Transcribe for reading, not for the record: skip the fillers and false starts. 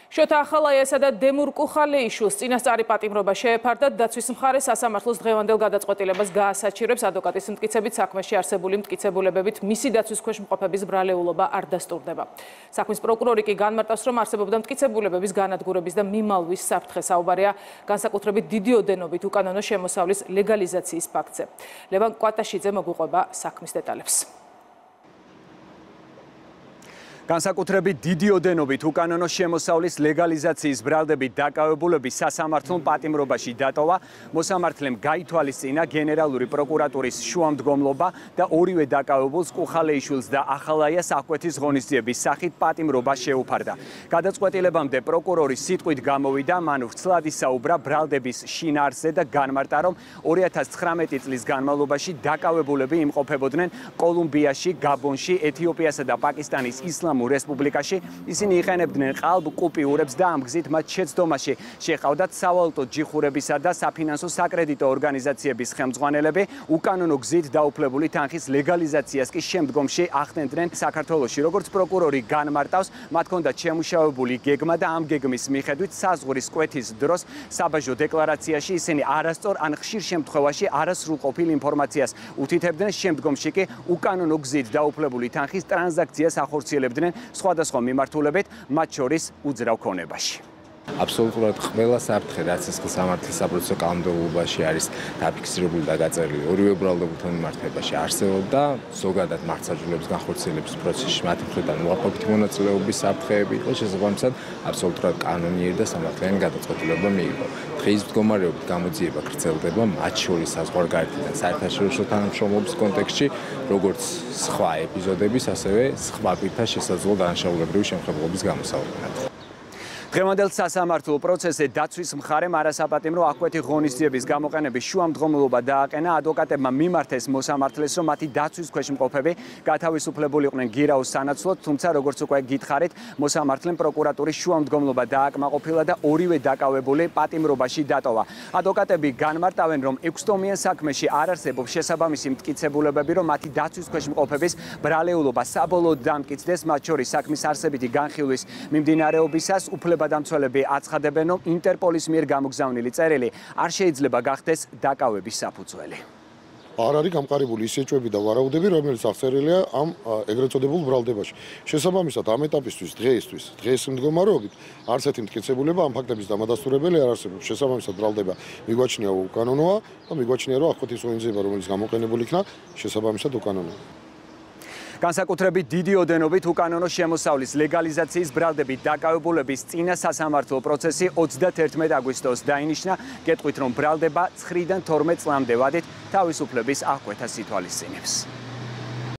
შოთა ახალაიასა და დემურ კუხალეიშვილს წინასწარი პატიმრობა შეეფარდა დაცვის მხარე სასამართლოს დღევანდელ გადაწყვეტილებას გაასაჩირებს ადვოკატის მტკიცებით საქმეში არსებული მტკიცებულებებით მისი დაცვის ქვეშ მყოფების ბრალეულობა არ დასტურდება. საქმის პროკურორი კი განმარტავს, რომ არსებობდა მტკიცებულებების განადგურების და მიმალვის საფრთხე. საუბარია განსაკუთრებით დიდი ოდენობით უკანონო შემოსავლის ლეგალიზაციის ფაქტზე. ლევან კვატაშიძე მოგვიყვება საქმის დეტალებს. განსაკუთრებით დიდი ოდენობით უკანონო შემოსავლის ლეგალიზაციის ბრალდებით დაკავებულების სასამართლომ პატიმრობაში დატოვა. მოსამართლემ გაითვალისწინა გენერალური პროკურატურის შუამდგომლობა და ორივე დაკავებულს კუხალეიშვილს და ახალაიას აღკვეთის ღონისძიების სახით პატიმრობა შეუფარდა. გადაწყვეტილებამდე პროკურორის სიტყვით გამოვიდა, მან ვრცლად ისაუბრა ბრალდების შინაარსზე და განმარტა, რომ 2019 წლის განმავლობაში დაკავებულები იმყოფებოდნენ კოლუმბიაში, გაბონში, ეთიოპიასა და პაკისტანის ისლამურ რესპუბლიკაში. ისინი იყენებდნენ ყალბ კუპიურებს და ამ გზით მათ შეცდომაში შეჰყავდათ სავალუტო ჯიხურებისა და საფინანსო საკრედიტო ორგანიზაციების ხელმძღვანელები. უკანონო გზით დაუფლებული თანხის ლეგალიზაციას კი შემდგომში ახდენდნენ საქართველოში. როგორც პროკურორი განმარტავს, მათ ჰქონდათ შემუშავებული გეგმა და ამ გეგმის მიხედვით საზღვრის კვეთის დროს საბაჟო დეკლარაციაში ისინი არასწორ ან ხშირ შემთხვევაში არასრულყოფილ ინფორმაციას უთითებდნენ. შემდგომში კი უკანონო გზით დაუფლებული თანხის ტრანზაქციას ახორციელებდნენ სხვადასხვა მიმართულებით, მათ შორის უძრავ ქონებაში. Აბსოლუტურად ყველა საფრთხე, რაც ეს სამართლის საპროცესო კანონმდებლობაში არის დაფიქსირებული და გაწერილი ორივე ბრალდებულთან მიმართებაში არსებობდა, ზოგადად მართლმსაჯულების განხორციელების პროცესში მათი მხრიდან უარყოფითი მონაწილეობის საფრთხეები იყო, შესაბამისად აბსოლუტურად კანონიერი და სამართლიანი გადაწყვეტილება მიიღო. დღის მდგომარეობით გამოძიება გრძელდება, მათ შორის საზღვარგარეთიდან საერთაშორისო თანამშრომლობის კონტექსტში, როგორც სხვა ეპიზოდების, ასევე სხვა პირთა შესაძლო დანაშაულებრივი შემხებლობის გამოსავალად. დღევანდელ სასამართლო პროცესზე დაცვის მხარემ არასაპატიმრო აღკვეთი ღონისძიების გამოყენების შუამდგომლობა დააყენა. ადვოკატებმა მიმართეს მოსამართლეს, რომ მათი დაცვის ქვეშ მყოფები გათავისუფლებულიყვნენ გირაოს სანაცვლოდ, თუმცა როგორც უკვე გითხარით, მოსამართლემ პროკურატურის შუამდგომლობა დააკმაყოფილა და ორივე დაკავებული პატიმრობაში დატოვა. ადვოკატები განმარტავენ, რომ 6 თომიან საქმეში არ არსებობს შესაბამისი მტკიცებულებები, რომ მათი დაცვის ქვეშ მყოფების ბრალეულობა საბოლოოდ დამტკიცდეს, მათ შორის საქმის არსებითი განხილვის მიმდინარეობისას დამცველები აცხადებენ, რომ ინტერპოლის მიერ გამოგზავნილი წერილი არ შეიძლება გახდეს დაკავების საფუძველი. არ არის გამყარებული ის ეჭვები და ვარაუდები, რომელიც აღწერილია ამ ეგრეთ წოდებულ ბრალდებაში. შესაბამისად, ამ ეტაპისთვის დღეს მდგომარეობით არც ერთი მტკიცებულება ამ ფაქტების დამადასტურებელი არ არსებობს. შესაბამისად, ბრალდება მიგვაჩნია უკანონოა და მიგვაჩნია, რომ აღკვეთის ღონისძიება, რომელიც გამოყენებული იქნა, შესაბამისად უკანონოა. განსაკუთრებით დიდი ოდენობით უკანონო შემოსავლის ლეგალიზაციის ბრალდებით დაკავებულების წინა სასამართლო პროცესი 31 აგვისტოს დაინიშნა, გეტყვით, რომ ბრალდება 9-დან 12 წლამდე ვადით თავისუფლების აღკვეთას ითვალისწინებს.